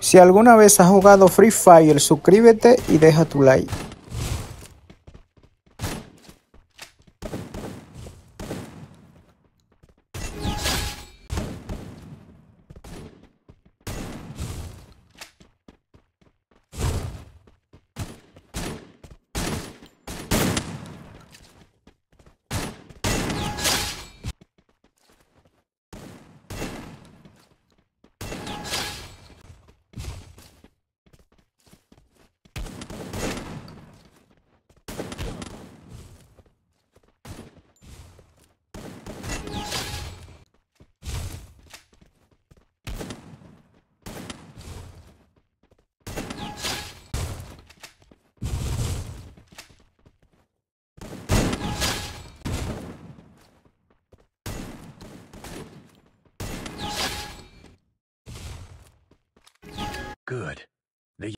Si alguna vez has jugado Free Fire, suscríbete y deja tu like. Good.